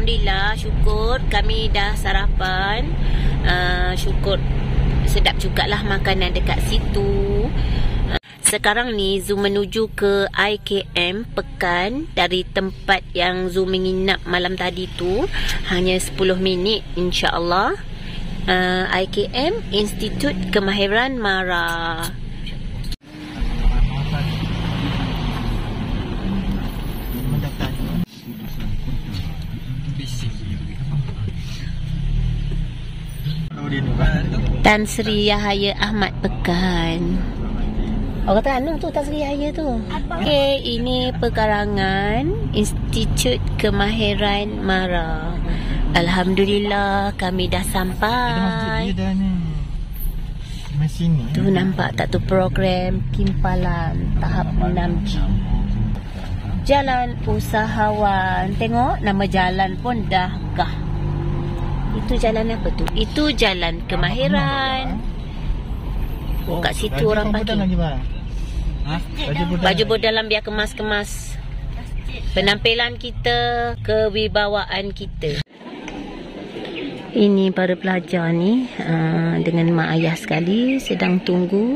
Alhamdulillah, syukur kami dah sarapan. Syukur sedap jugalah makanan dekat situ. Sekarang ni Zoom menuju ke IKM Pekan. Dari tempat yang Zoom menginap malam tadi tu hanya 10 minit insya-Allah. IKM, Institut Kemahiran MARA. Tan Sri Yahaya Ahmad Pekan. Orang kata anu tu Tan Sri Yahaya tu. Okey, ini pekarangan Institut Kemahiran MARA. Alhamdulillah kami dah sampai. Tu nampak tak tu program Kimpalan tahap 6G. Jalan Usahawan. Tengok nama jalan pun dah gah. Itu jalan apa tu? Itu Jalan Kemahiran. Kat situ orang parking. Baju dalam biar kemas-kemas. Penampilan kita, kewibawaan kita. Ini para pelajar ni dengan mak ayah sekali sedang tunggu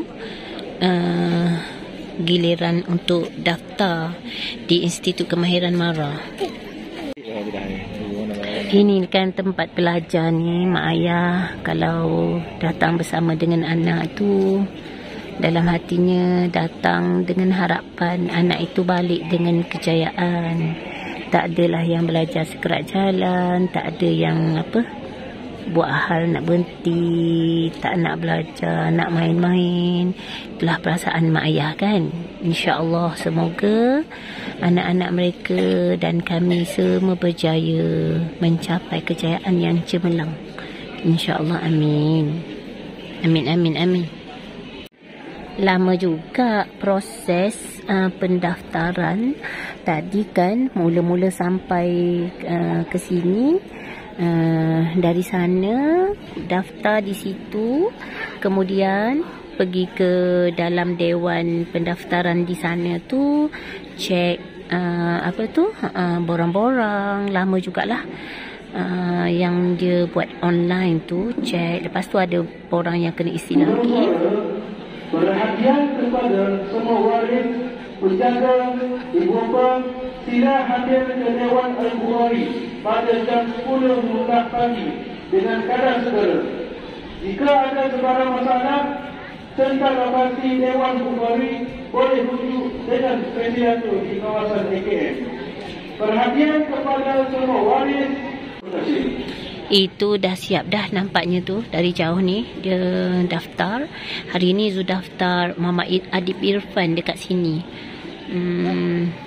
giliran untuk daftar di Institut Kemahiran MARA. Ini kan tempat pelajar ni, mak ayah kalau datang bersama dengan anak tu, dalam hatinya datang dengan harapan anak itu balik dengan kejayaan. Tak adalah yang belajar sekerat jalan, tak ada yang buat hal nak berhenti, tak nak belajar, nak main-main. Itulah perasaan mak ayah kan. InsyaAllah semoga anak-anak mereka dan kami semua berjaya mencapai kejayaan yang cemerlang. InsyaAllah, amin. Amin, amin, amin. Lama juga proses pendaftaran. Tadi kan mula-mula sampai ke sini. Dari sana daftar di situ, kemudian pergi ke dalam dewan pendaftaran di sana tu, cek borang-borang. Lama jugalah yang dia buat online tu, cek. Lepas tu ada borang yang kena isi lagi. Perhatian kepada semua waris, penjaga, ibu bapa, sila hadir ke Dewan Al-Bukhari pada jam 10 pagi dengan keadaan segera. Jika ada sebarang masalah tentang lokasi Dewan Bukhari, boleh rujuk dengan pediatur di kawasan AKM. Perhatian kepada semua waris. Terima kasih. Itu dah siap dah nampaknya tu. Dari jauh ni dia daftar. Hari ni Zu daftar Mama Adib Irfan dekat sini.